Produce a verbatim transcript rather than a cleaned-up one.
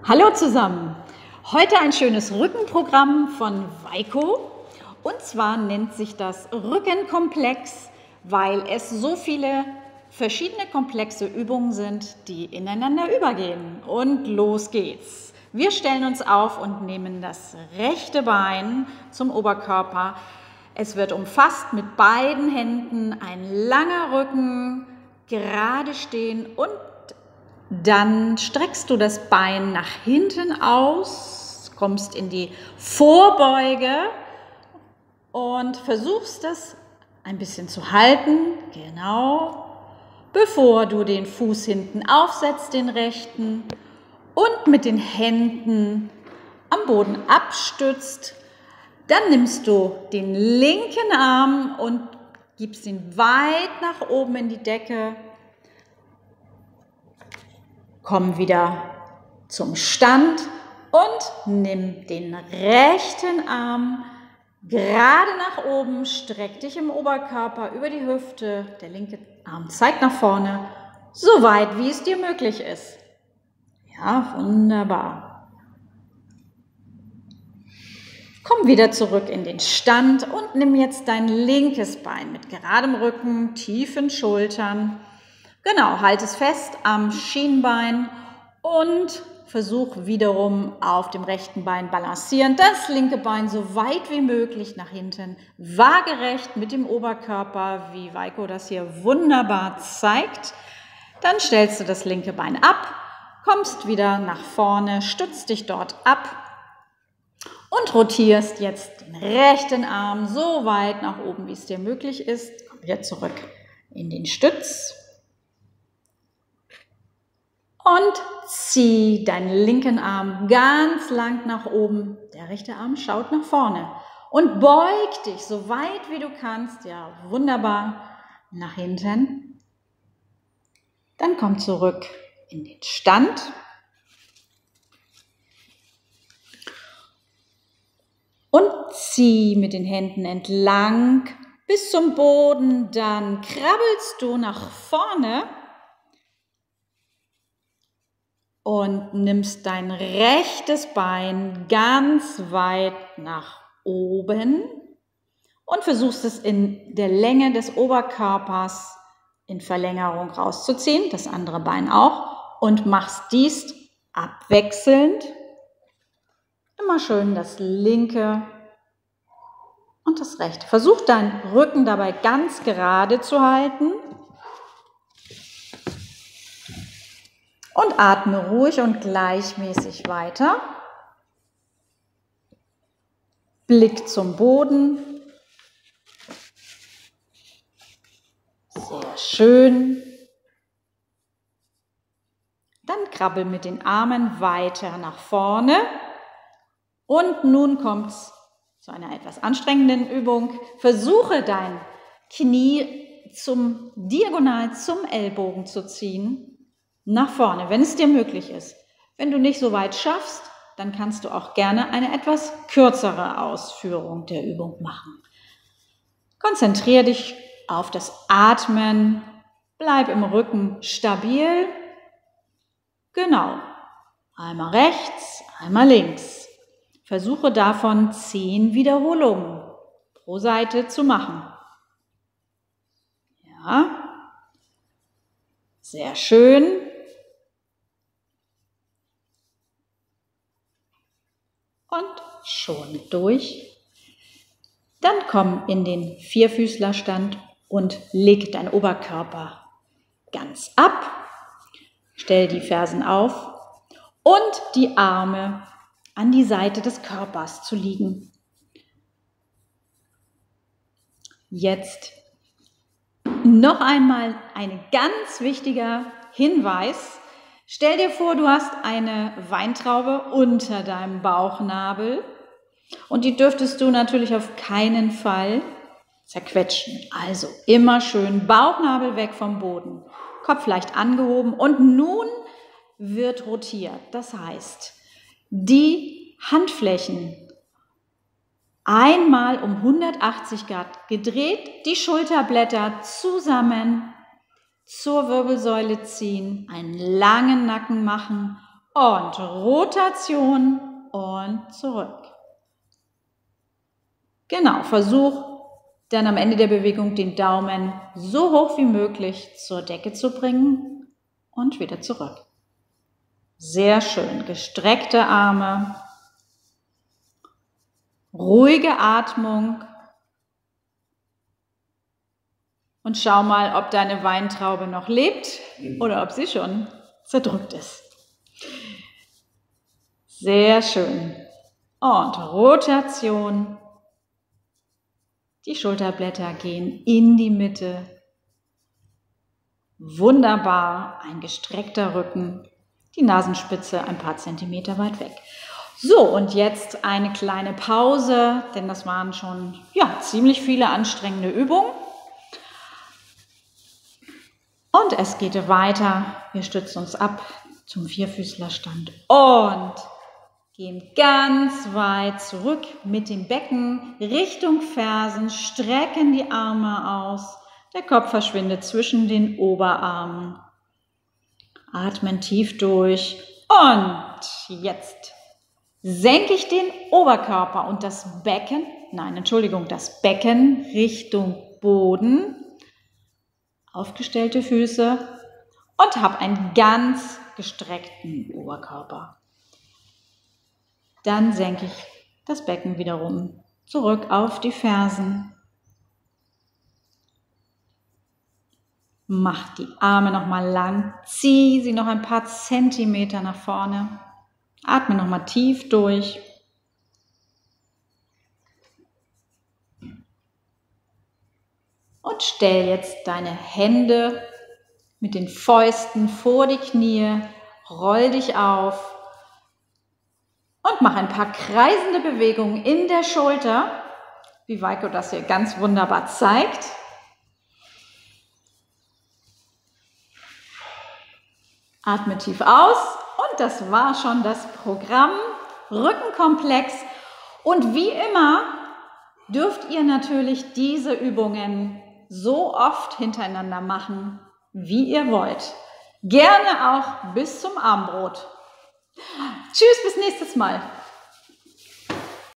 Hallo zusammen! Heute ein schönes Rückenprogramm von Weiko und zwar nennt sich das Rückenkomplex, weil es so viele verschiedene komplexe Übungen sind, die ineinander übergehen. Und los geht's! Wir stellen uns auf und nehmen das rechte Bein zum Oberkörper. Es wird umfasst mit beiden Händen, ein langer Rücken, gerade stehen und dann streckst du das Bein nach hinten aus, kommst in die Vorbeuge und versuchst das ein bisschen zu halten, genau, bevor du den Fuß hinten aufsetzt, den rechten, und mit den Händen am Boden abstützt. Dann nimmst du den linken Arm und gibst ihn weit nach oben in die Decke. Komm wieder zum Stand und nimm den rechten Arm gerade nach oben, streck dich im Oberkörper über die Hüfte, der linke Arm zeigt nach vorne, so weit wie es dir möglich ist. Ja, wunderbar. Komm wieder zurück in den Stand und nimm jetzt dein linkes Bein mit geradem Rücken, tiefen Schultern. Genau, halt es fest am Schienbein und versuch wiederum auf dem rechten Bein balancieren. Das linke Bein so weit wie möglich nach hinten, waagerecht mit dem Oberkörper, wie Weiko das hier wunderbar zeigt. Dann stellst du das linke Bein ab, kommst wieder nach vorne, stützt dich dort ab und rotierst jetzt den rechten Arm so weit nach oben, wie es dir möglich ist. Komm wieder zurück in den Stütz. Und zieh deinen linken Arm ganz lang nach oben. Der rechte Arm schaut nach vorne. Und beug dich so weit wie du kannst. Ja, wunderbar. Nach hinten. Dann komm zurück in den Stand. Und zieh mit den Händen entlang bis zum Boden. Dann krabbelst du nach vorne. Und nimmst dein rechtes Bein ganz weit nach oben und versuchst es in der Länge des Oberkörpers in Verlängerung rauszuziehen, das andere Bein auch, und machst dies abwechselnd. Immer schön das linke und das rechte. Versuch deinen Rücken dabei ganz gerade zu halten. Und atme ruhig und gleichmäßig weiter. Blick zum Boden. Sehr schön. Dann krabbel mit den Armen weiter nach vorne. Und nun kommt es zu einer etwas anstrengenden Übung. Versuche dein Knie zum diagonal zum Ellbogen zu ziehen. Nach vorne, wenn es dir möglich ist. Wenn du nicht so weit schaffst, dann kannst du auch gerne eine etwas kürzere Ausführung der Übung machen. Konzentriere dich auf das Atmen, bleib im Rücken stabil. Genau, einmal rechts, einmal links. Versuche davon zehn Wiederholungen pro Seite zu machen. Ja, sehr schön. Und schon durch. Dann komm in den Vierfüßlerstand und leg deinen Oberkörper ganz ab. Stell die Fersen auf und die Arme an die Seite des Körpers zu liegen. Jetzt noch einmal ein ganz wichtiger Hinweis. Stell dir vor, du hast eine Weintraube unter deinem Bauchnabel und die dürftest du natürlich auf keinen Fall zerquetschen. Also immer schön Bauchnabel weg vom Boden, Kopf leicht angehoben und nun wird rotiert. Das heißt, die Handflächen einmal um hundertachtzig Grad gedreht, die Schulterblätter zusammen zur Wirbelsäule ziehen, einen langen Nacken machen und Rotation und zurück. Genau, versuch dann am Ende der Bewegung den Daumen so hoch wie möglich zur Decke zu bringen und wieder zurück. Sehr schön, gestreckte Arme, ruhige Atmung und schau mal, ob deine Weintraube noch lebt oder ob sie schon zerdrückt ist. Sehr schön. Und Rotation. Die Schulterblätter gehen in die Mitte. Wunderbar, ein gestreckter Rücken. Die Nasenspitze ein paar Zentimeter weit weg. So, und jetzt eine kleine Pause, denn das waren schon ja, ziemlich viele anstrengende Übungen. Und es geht weiter. Wir stützen uns ab zum Vierfüßlerstand und gehen ganz weit zurück mit dem Becken Richtung Fersen, strecken die Arme aus. Der Kopf verschwindet zwischen den Oberarmen. Atmen tief durch und jetzt senke ich den Oberkörper und das Becken, nein, Entschuldigung, das Becken Richtung Boden, aufgestellte Füße und habe einen ganz gestreckten Oberkörper. Dann senke ich das Becken wiederum zurück auf die Fersen. Mach die Arme nochmal lang, zieh sie noch ein paar Zentimeter nach vorne. Atme nochmal tief durch. Und stell jetzt deine Hände mit den Fäusten vor die Knie, roll dich auf und mach ein paar kreisende Bewegungen in der Schulter, wie Weiko das hier ganz wunderbar zeigt. Atme tief aus und das war schon das Programm Rückenkomplex. Und wie immer dürft ihr natürlich diese Übungen so oft hintereinander machen, wie ihr wollt. Gerne auch bis zum Abendbrot. Tschüss, bis nächstes Mal.